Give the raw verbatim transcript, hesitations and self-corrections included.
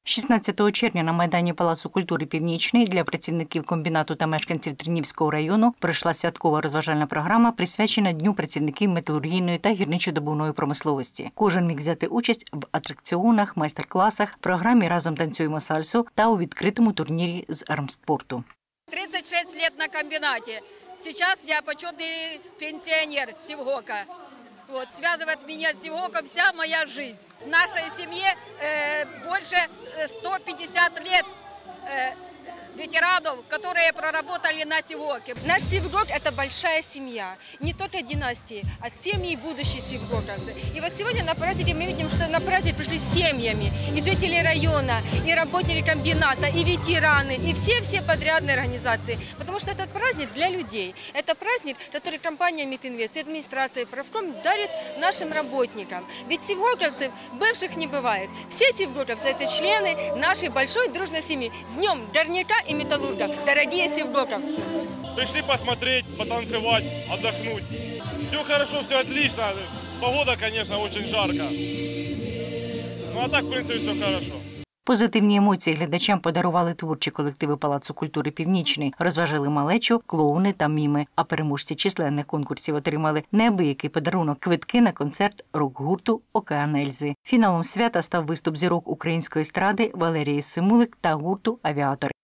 шістнадцятого червня на майдані Палацу культури «Північний» для працівників комбінату та мешканців Тринівського району пройшла святкова розважальна програма, присвячена Дню працівників металургійної та гірничодобувної промисловості. Кожен міг взяти участь в атракціонах, майстер-класах, програмі «Разом танцюємо сальсу» та у відкритому турнірі з армспорту. тридцать шесть лет на комбинате. Сейчас я почетный пенсионер Севгока. Вот, связывает меня с Севгоком вся моя жизнь. В нашей семье э, больше ста пятидесяти лет э, ветеранов, которые проработали на Севгоке. Наш Севгок – это большая семья, не только династии, а семьи будущих севгоковцев. И вот сегодня на празднике мы видим, что на праздник пришли с семьями, и жители района, и работники комбината, и ветераны, и все-все подрядные организации. Потому что этот праздник для людей. Это праздник, который компания «Митинвест» и администрация «Правком» дарит нашим работникам. Ведь севгоковцев бывших не бывает. Все севгоковцы – это члены нашей большой дружной семьи. С днем горняка и металлурга, дорогие севгоковцы. Пришли посмотреть, потанцевать, отдохнуть. Все хорошо, все отлично. Погода, конечно, очень жарко. Ну а так, в принципе, все хорошо. Позитивні емоції глядачам подарували творчі колективи Палацу культури «Північний», розважили малечу, клоуни та міми. А переможці численних конкурсів отримали неабиякий подарунок – квитки на концерт рок-гурту «Океан Ельзи». Фіналом свята став виступ зірок української естради Валерії Симулик та гурту «Авіатор».